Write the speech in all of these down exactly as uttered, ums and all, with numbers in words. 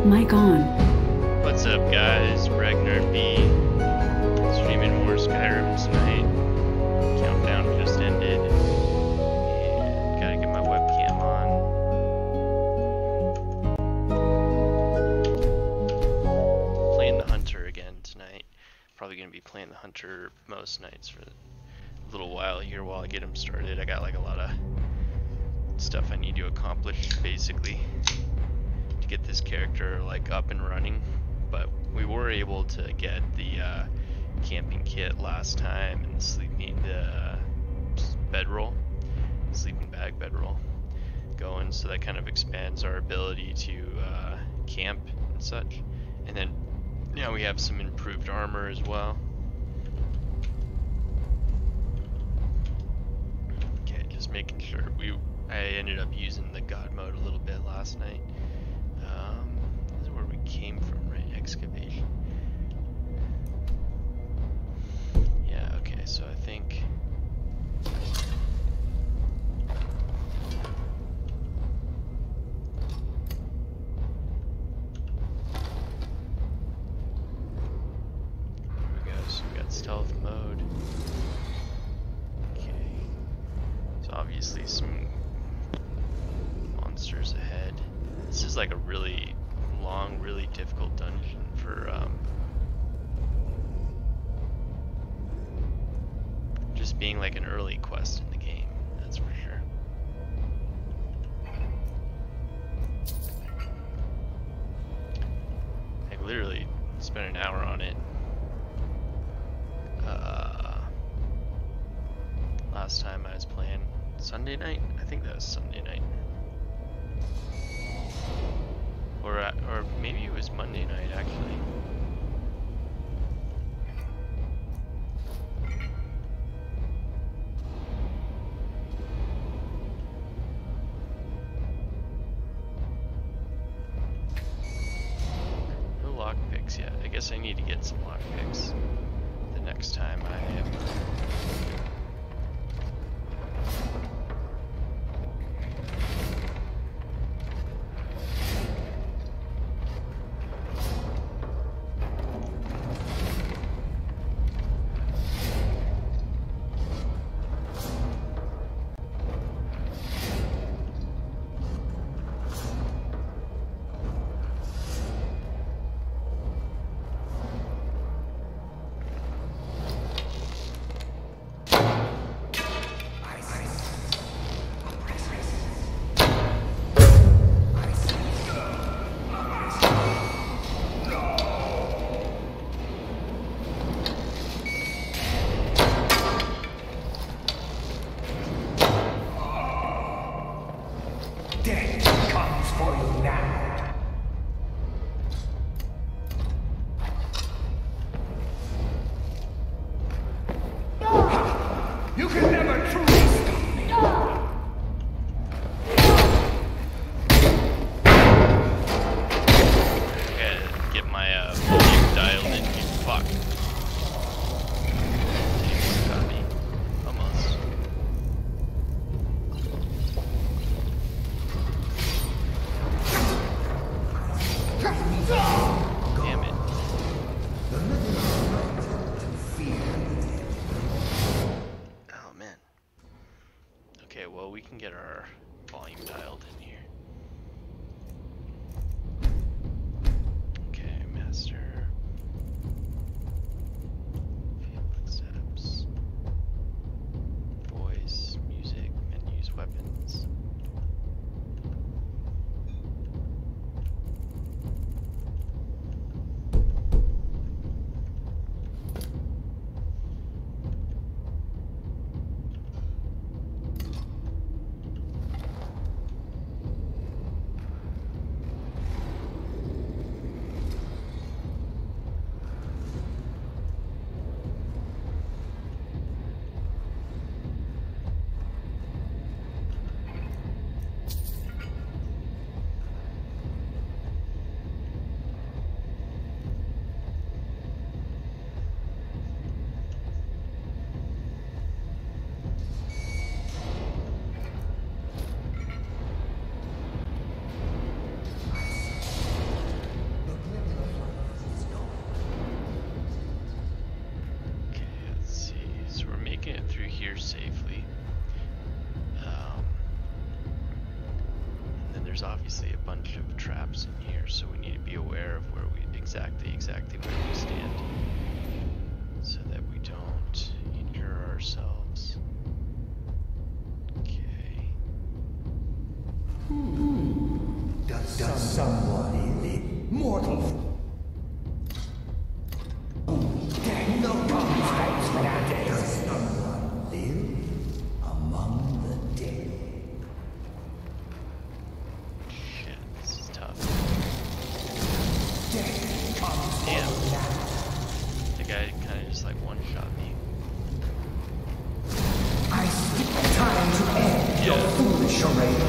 Mic on. What's up, guys? Ragnar B. Streaming more Skyrim tonight. Countdown just ended. And gotta get my webcam on. Playing the Hunter again tonight. Probably gonna be playing the Hunter most nights for a little while here while I get him started. I got like a lot of stuff I need to accomplish, basically, to get this character like up and running. But we were able to get the uh, camping kit last time and the sleeping uh, bedroll, sleeping bag bedroll going, so that kind of expands our ability to uh, camp and such. And then now we have some improved armor as well. Okay, just making sure we. I ended up using the God mode a little bit last night. Um, this is where we came from, right? Excavation. Yeah, okay, so I think... There we go, so we got stealth mode. Okay. So obviously some monsters ahead. This is like a really long, really difficult dungeon for um, just being like an early quest in the game, that's for sure. I literally spent an hour on it uh, last time I was playing. Sunday night? I think that was Sunday night. Or, uh, or maybe it was Monday night, actually. No lockpicks yet. I guess I need to get some lockpicks the next time I am. there's obviously a bunch of traps in here, so we need to be aware of where we exactly exactly where we stand, so that we don't injure ourselves. Okay. Hmm. Does, Does somebody live? Mortal. Dang the wrong from that day. Does someone live among the dead? Shit, this is tough. Death comes Damn. from that. The guy kind of just like one-shot me. I stick time to end Yeah. your foolish charade.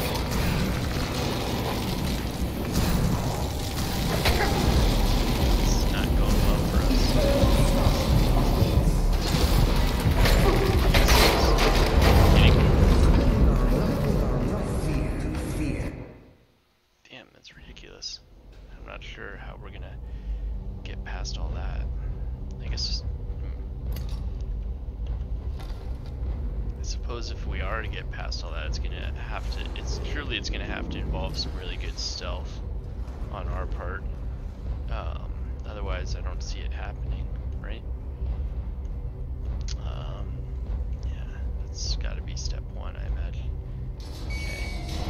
It's not going well for us. Getting... Fear, fear. Damn, that's ridiculous. I'm not sure how we're gonna get past all that. I guess... hmm. I suppose if we are to get past all that, it's gonna have to... It's surely it's gonna have to involve some really good stealth on our part. Um, otherwise, I don't see it happening, right? Um, yeah, that's got to be step one, I imagine. Okay.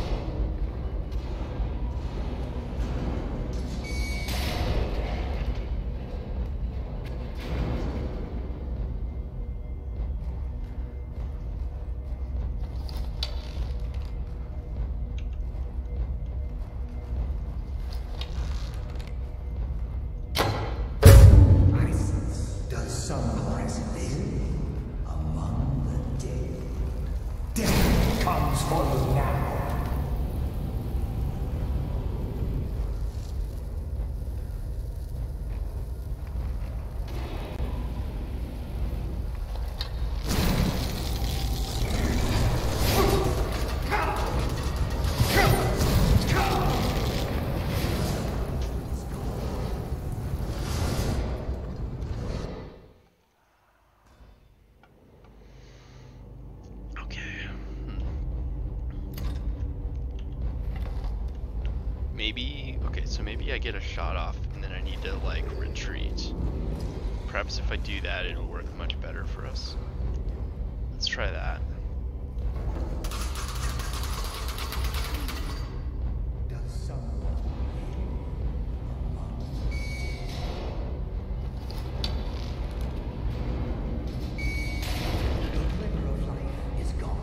Does someone live among the dead? Death comes for you now. Maybe, okay, so maybe I get a shot off and then I need to like retreat. Perhaps if I do that, it'll work much better for us. Let's try that. Does someone the glimmer of life is gone.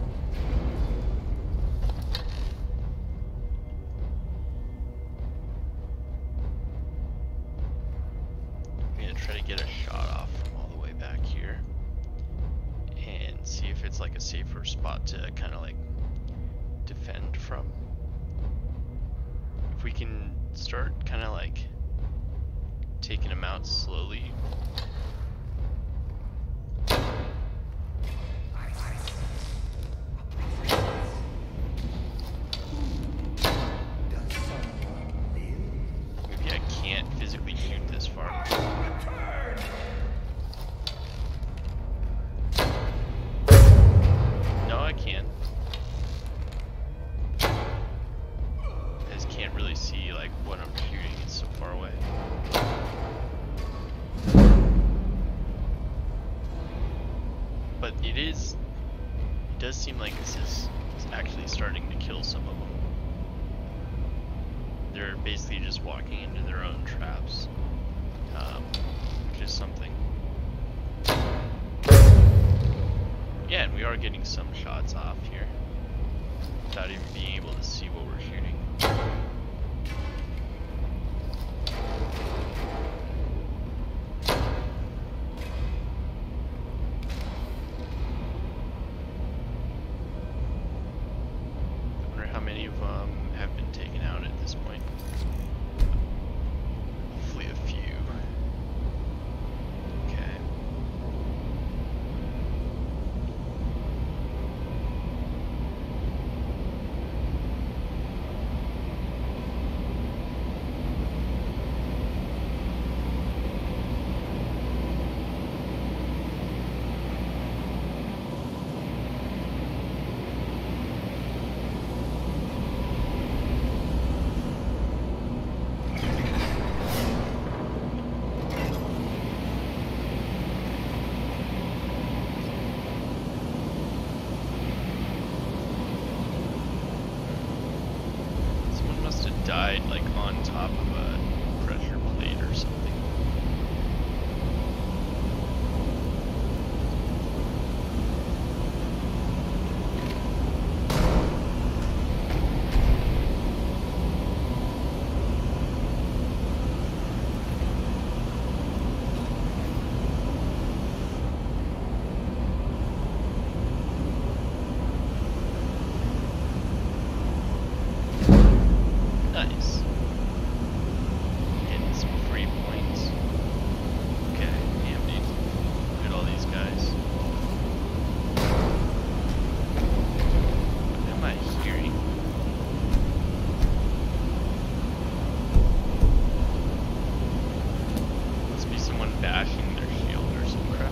I'm gonna try to get a shot off from all the way back here and see if it's like a safer spot to kind of like defend from. If we can start kind of like taking them out slowly. Does someone live? Maybe I can't physically shoot this far. No, I can. I just can't really see like what I'm shooting. It's so far away. But it is, it does seem like this is actually starting to kill some of them. They're basically just walking into their own traps, um, which is something. Yeah, and we are getting some shots off here without even being able to see what we're shooting. I wonder how many of them have been taken out at this point. Hopefully a few. Okay. died like on top of a pressure plate or something. Nice. Getting some free points. Okay, damn dude. Look at all these guys. What am I hearing? Must be someone bashing their shield or some crap.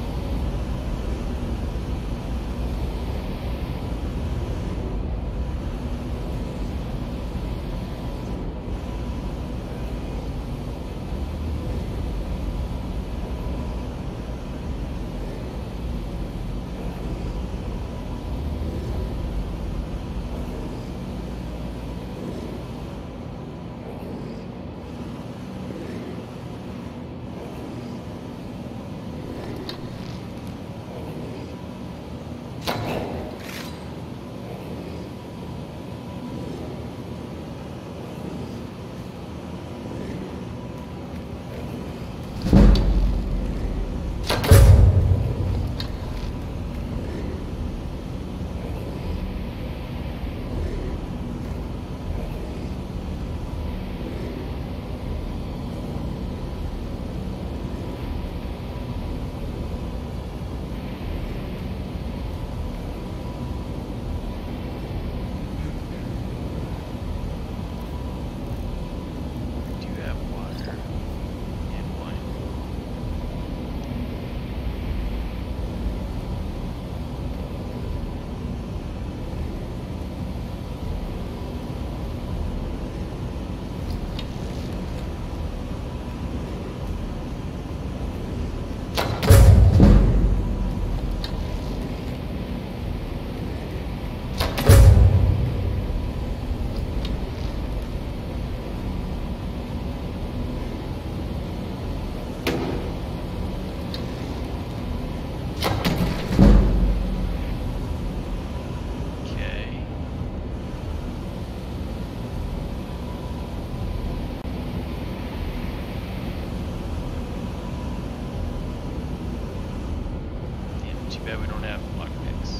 Too bad we don't have lockpicks.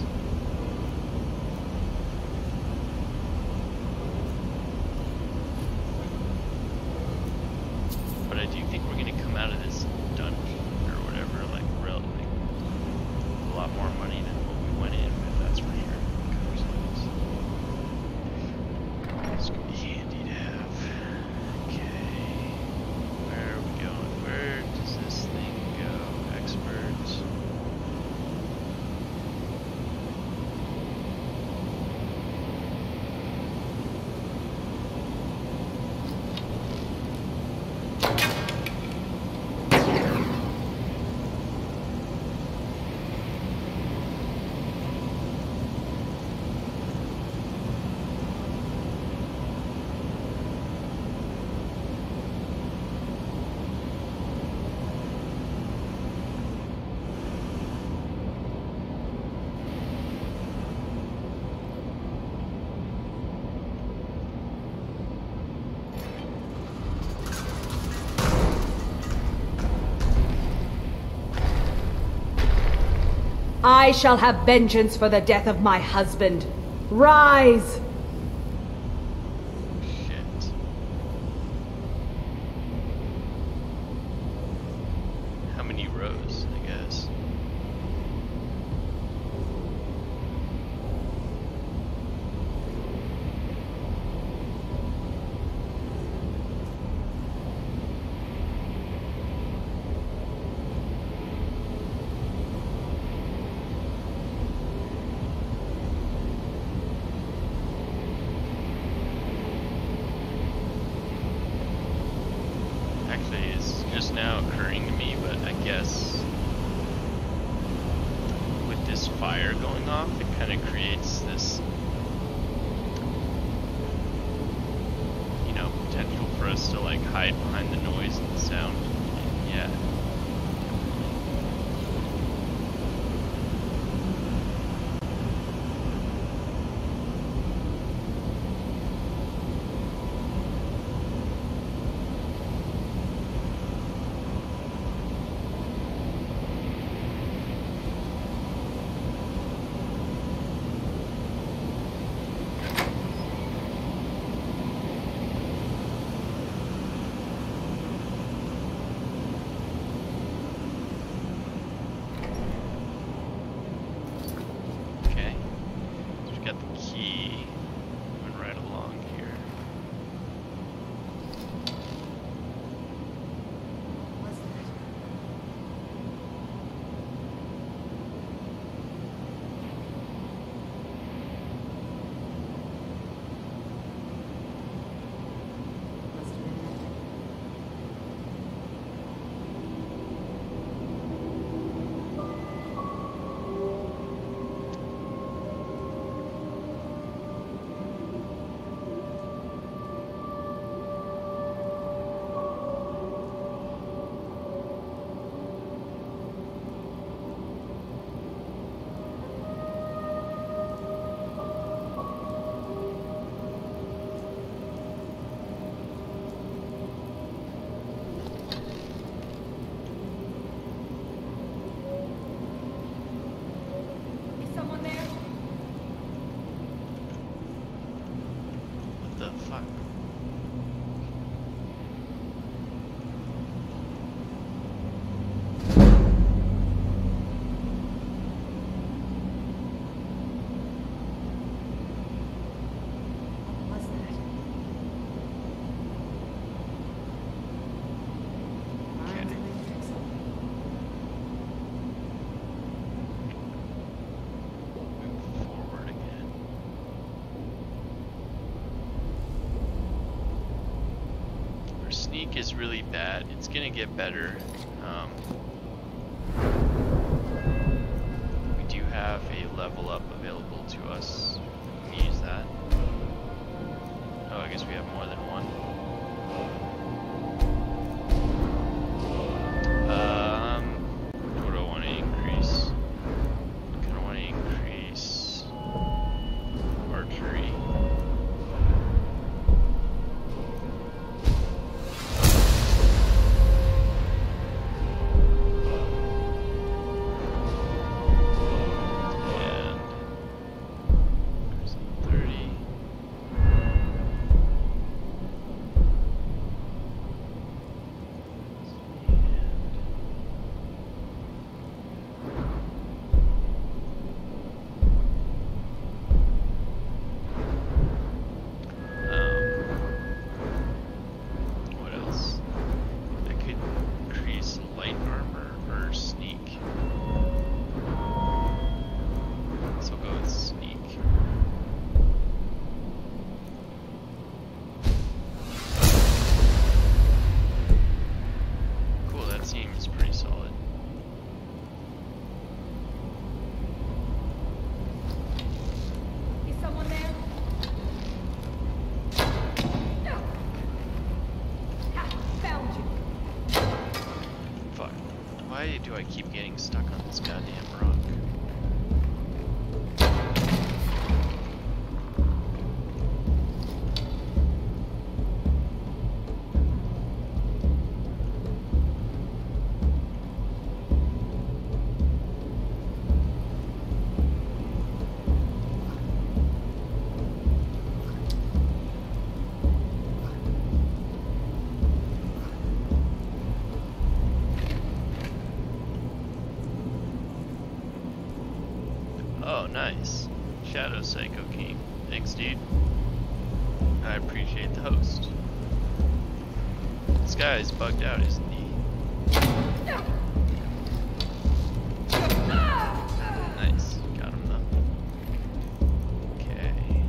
But I do think we're gonna come out of this dungeon or whatever, like, real, like, a lot more money than what we went in with, that's for sure. It's gonna be handy to have. Okay. Where are we going? Where does this thing go? Experts. I shall have vengeance for the death of my husband. Rise! Shit. How many rows, I guess? Actually, it's just now occurring to me, but I guess with this fire going off, it kind of creates this, you know, hide behind the noise and the sound. Yeah. Is really bad. It's gonna get better. Um, we do have a level up available to us. We can use that. Oh, I guess we have more than one. Um, what do I want to increase? I kind of want to increase archery. Why do I keep getting stuck on this goddamn rock? Oh, nice. Shadow Psycho King. Thanks, dude. I appreciate the host. This guy is bugged out, isn't he? Nice. Got him though. Okay.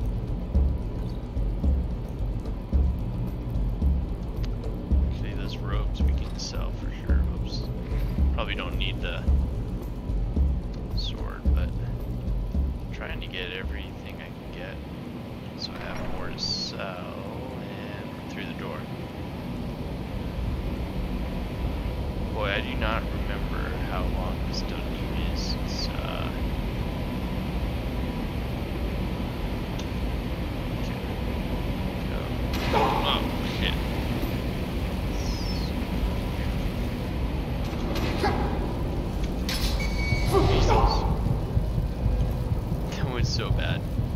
Actually, those robes we can sell for sure. Oops. Probably don't need the sword, but trying to get everything I can get so I have more to sell and through the door. do not remember how long this dungeon is. It's, uh... okay. Go. Oh, shit. Jesus. That was so bad.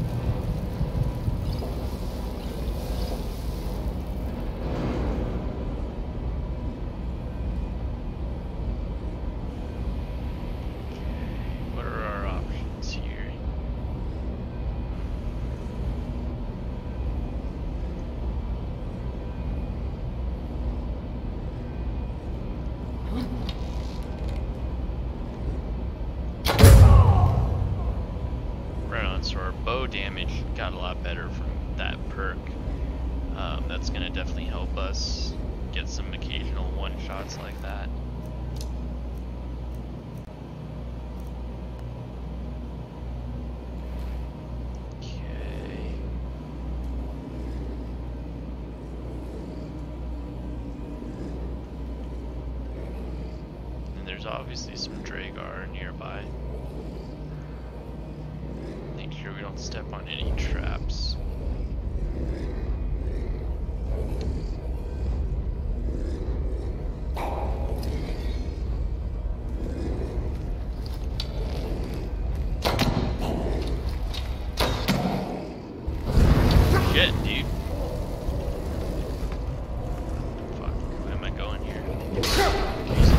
Damage got a lot better from that perk. Um, that's gonna definitely help us get some occasional one-shots like that. Okay. And there's obviously some Dragar nearby. We don't step on any traps. Shit, dude. Fuck, where am I going here? Jesus.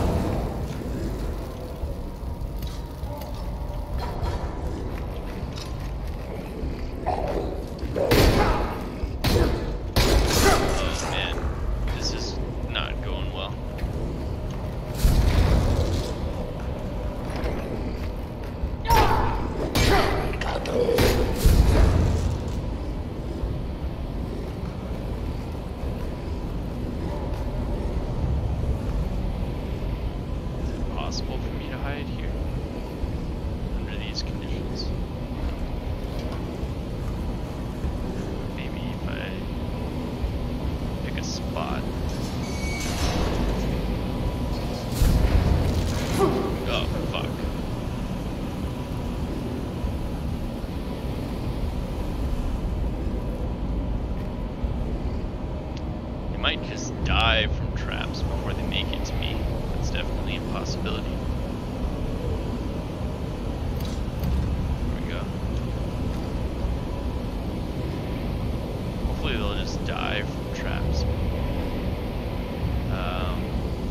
Might just die from traps before they make it to me. That's definitely a possibility. There we go. Hopefully they'll just die from traps. Um,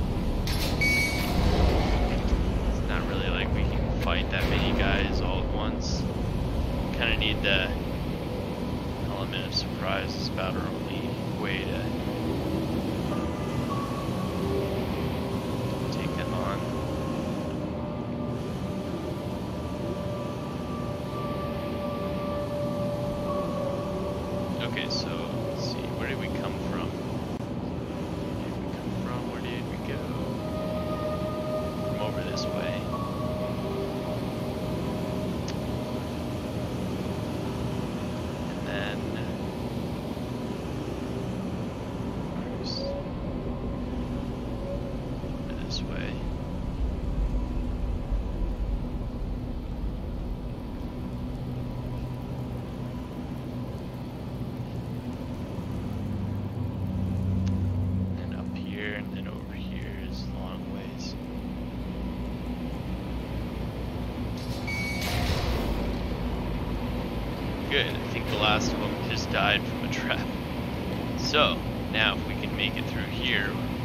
it's not really like we can fight that many guys all at once. Kind of need the element of surprise. It's about our only way to Okay, so let's see, where did we come from? Where did we come from? Where did we go? From over this way. And then over this way. Good, I think the last of them just died from a trap. So, now if we can make it through here.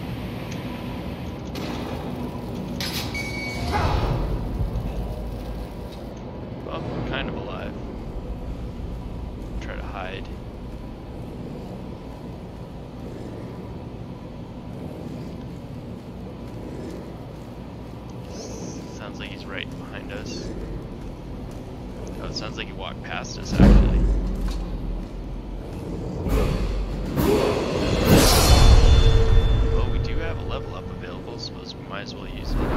Well, we're kind of alive. Try to hide. Sounds like he's right behind us. Oh, it sounds like he walked past us, actually. Well, we do have a level up available, so we might as well use it.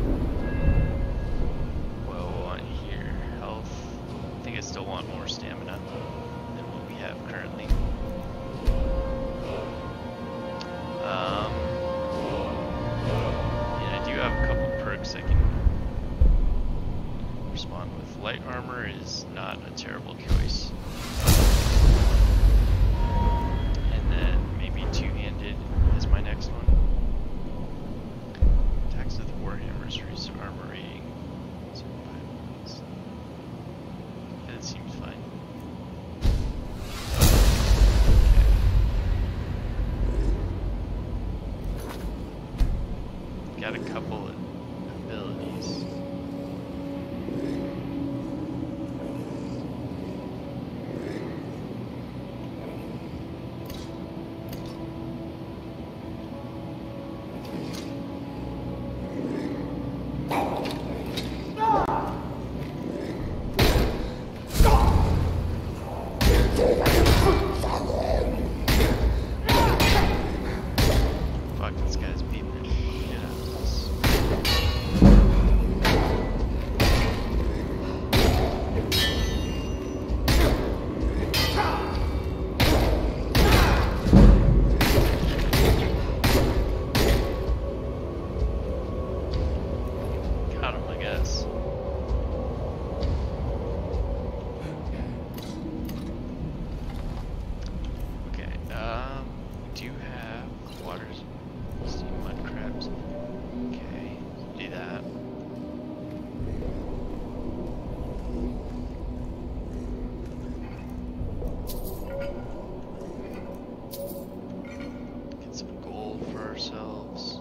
Well, we'll want here, health. I think I still want more stamina than what we have currently. Um, yeah, light armor is not a terrible choice. And then maybe two-handed is my next one. Attacks with warhammers reduce armor rating. That seems fine. Okay. Got a couple of abilities. Fuck, this guy's beating the shit out of us. Got him, I guess. Okay, um, we do have water steam mud crabs. Okay, do that. Get some gold for ourselves.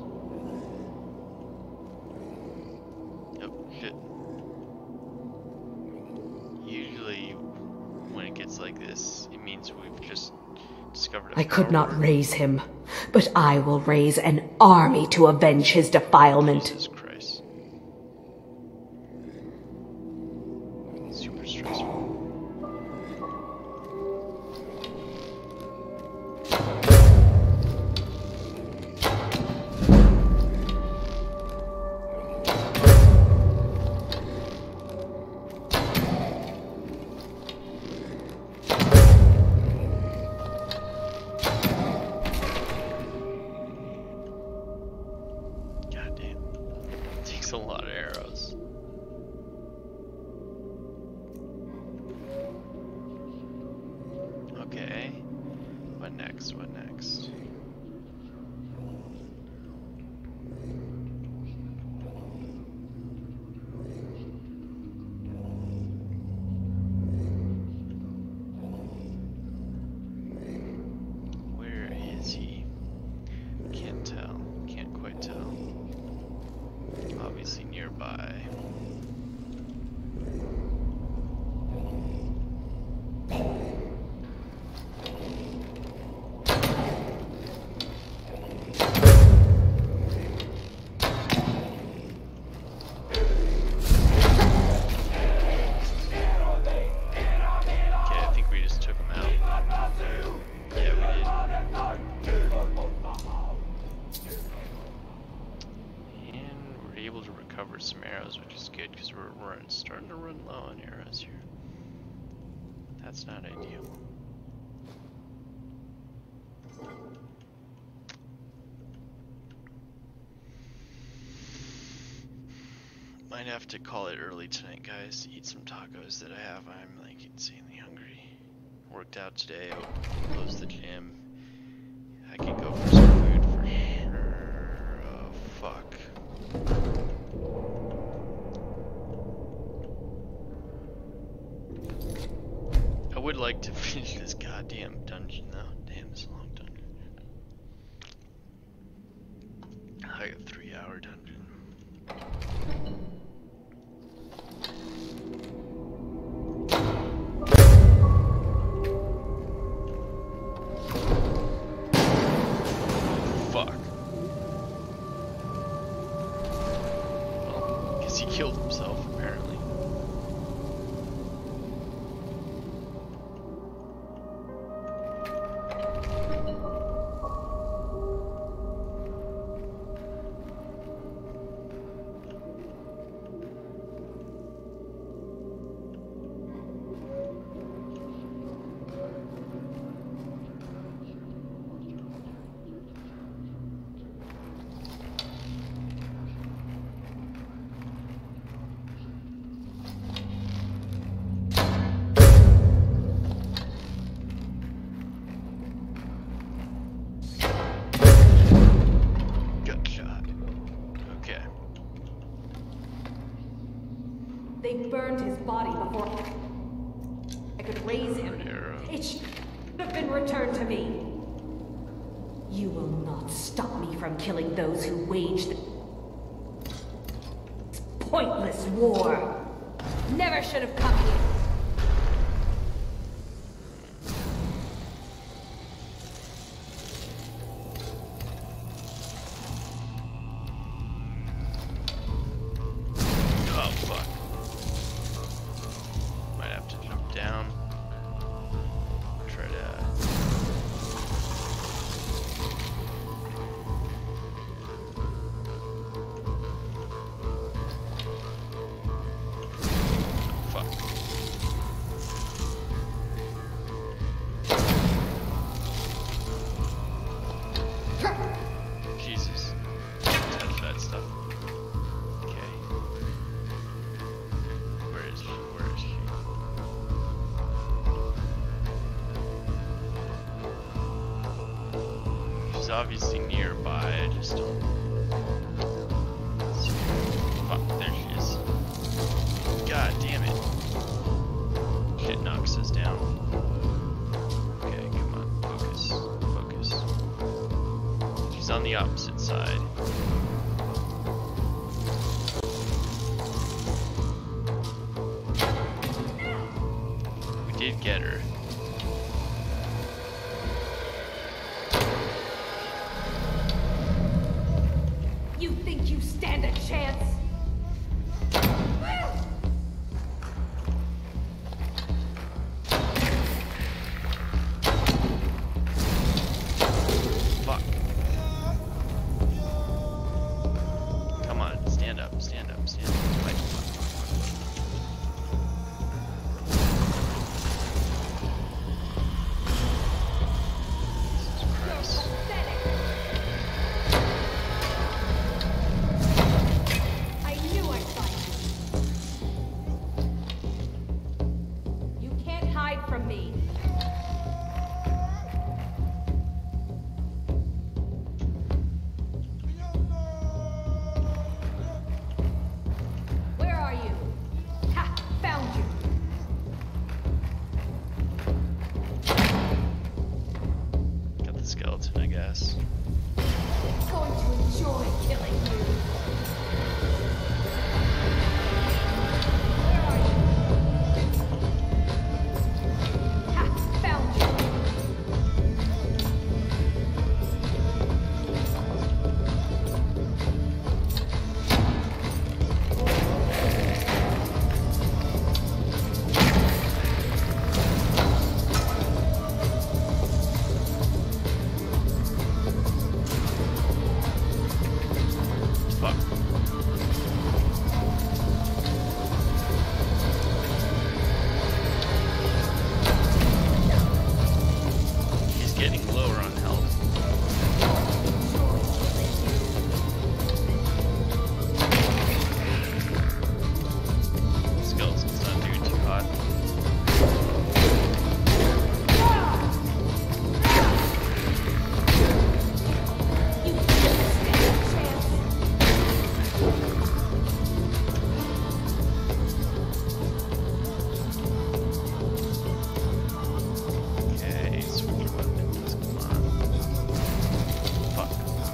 Oh, shit. Usually, when it gets like this, it means we've just discovered a I could not power. raise him, but I will raise an army to avenge his defilement. Jesus Christ. Super stressful. God damn. Takes a lot of arrows. Okay. What next? What next? Where is he? Can't tell. Can't quite tell. Obviously nearby. Okay, I think we just took him out. Yeah, we did. And we're able to recover some arrows, which is good because we're run, starting to run low on arrows here. That's not ideal. Might have to call it early tonight, guys, to eat some tacos that I have. I'm like insanely hungry. Worked out today, I closed the gym. I could go for some food for sure. Oh, fuck. I would like to finish this goddamn dungeon though. Damn, this is a long dungeon. Like a three hour dungeon. Fuck. Well, guess he killed himself apparently. return to me. You will not stop me from killing those who waged this pointless war. Never should have come here. Oh, fuck. Might have to jump down. Try to... Fuck. Jesus. Touch that stuff. Okay. Where is she? Where is she? She's obviously nearby, I just don't... Fuck, there she is. God damn it. Shit knocks us down. Okay, come on, focus, focus. She's on the opposite side. We did get her. You think you stand a chance? Fuck. Come on, stand up, stand up, stand up. Fight. Jesus Christ. I knew I'd find you. You can't hide from me. Where are you? Ha! Found you. Got the skeleton, I guess. Going to enjoy killing you. Where are you? Ha! Found you. Fuck. He's getting lower on health. Skeleton's not doing too hot. You can't stand a chance. Okay, switch weapons, come on. Fuck.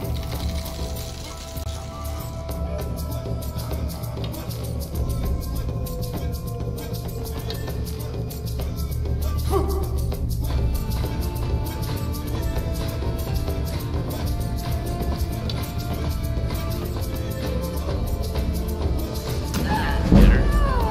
Get her.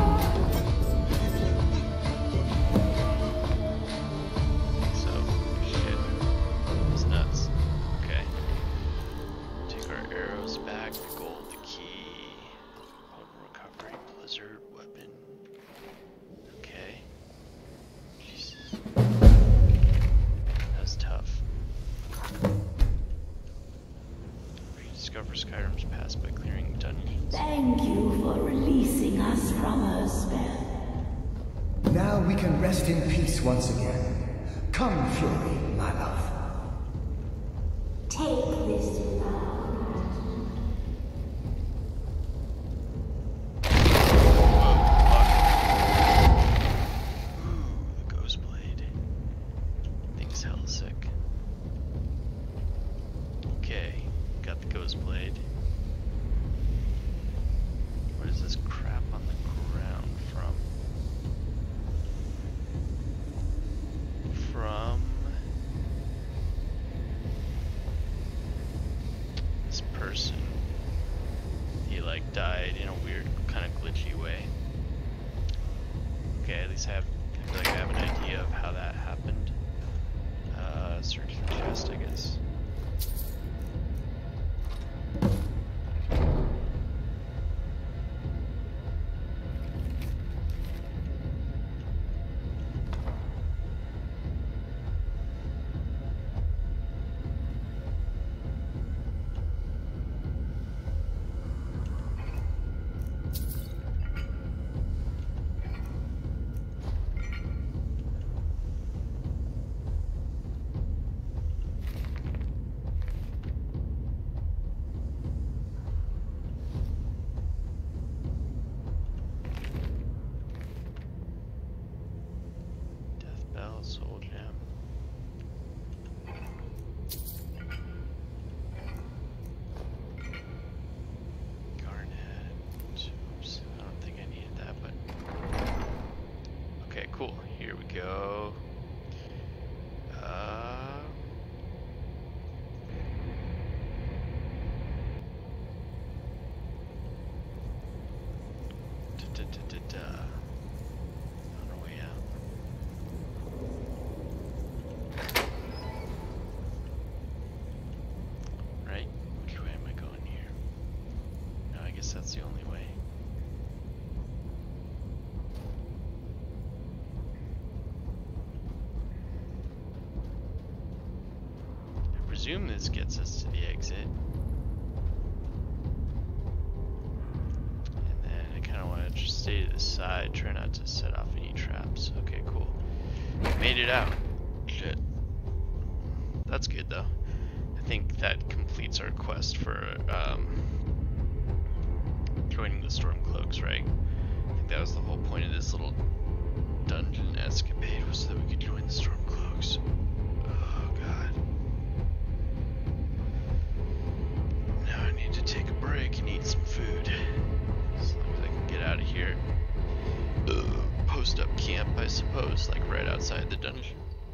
So, shit. It's nuts. Okay. Take our arrows back, the gold, the key. Potent recovery, blizzard, weapon. Okay. Jesus. That's tough. Rediscover Skyrim's past by clearing dungeons. Thank you for releasing us from her spell. Now we can rest in peace once again. Come, Fury, my love. Take this love. Ooh, the ghost blade. I think thing's hella sick. Okay, got the ghost blade. What is this crap on the ground from? From this person. He like died in a weird kind of glitchy way. Okay, at least I have I feel like I have an idea of how that happened. Uh, search the chest, I guess. Soul gem. Garnet. Oops, I don't think I needed that, but okay, cool. Here we go. Uh, da, da, da, da, da. That's the only way. I presume this gets us to the exit. And then I kind of want to just stay to the side, try not to set off any traps. Okay, cool. Made it out. Shit. That's good though. I think that completes our quest for um, joining the Stormcloaks, right? I think that was the whole point of this little dungeon escapade, was so that we could join the Stormcloaks. Oh god. Now I need to take a break and eat some food. As long as I can get out of here. Uh, post up camp, I suppose, like right outside the dungeon.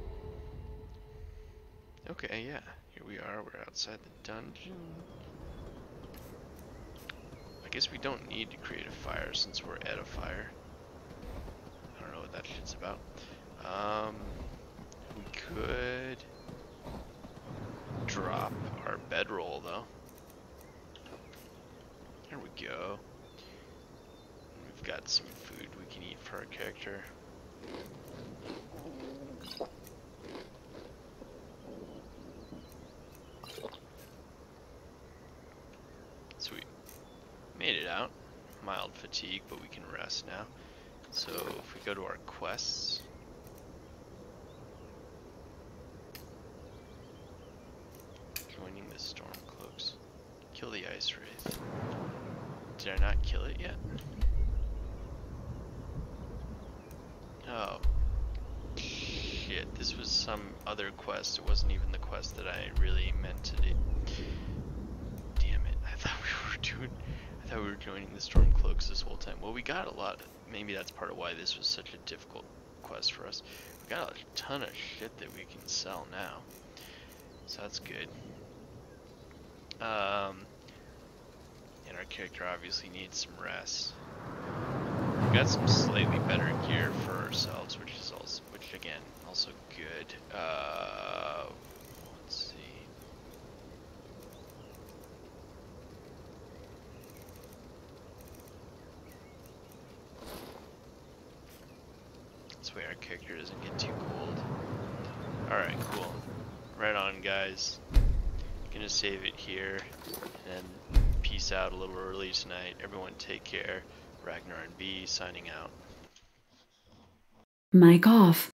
Okay, yeah. Here we are, we're outside the dungeon. I guess we don't need to create a fire since we're at a fire. I don't know what that shit's about. Um, we could drop our bedroll though. There we go. We've got some food we can eat for our character. Sweet. Made it out. Mild fatigue, but we can rest now. So if we go to our quests, joining the Stormcloaks, kill the Ice Wraith. Did I not kill it yet? Oh shit! This was some other quest. It wasn't even the quest that I really meant to do. Damn it! I thought we were doing. I thought we were joining the Stormcloaks this whole time. Well, we got a lot. Of, maybe that's part of why this was such a difficult quest for us. We got a ton of shit that we can sell now, so that's good. Um, and our character obviously needs some rest. We got some slightly better gear for ourselves, which is also, which again, also good. Uh, let's see. This way our character doesn't get too cold. Alright, cool. Right on, guys. Gonna save it here and peace out a little early tonight. Everyone take care. Ragnar and B signing out. Mic off.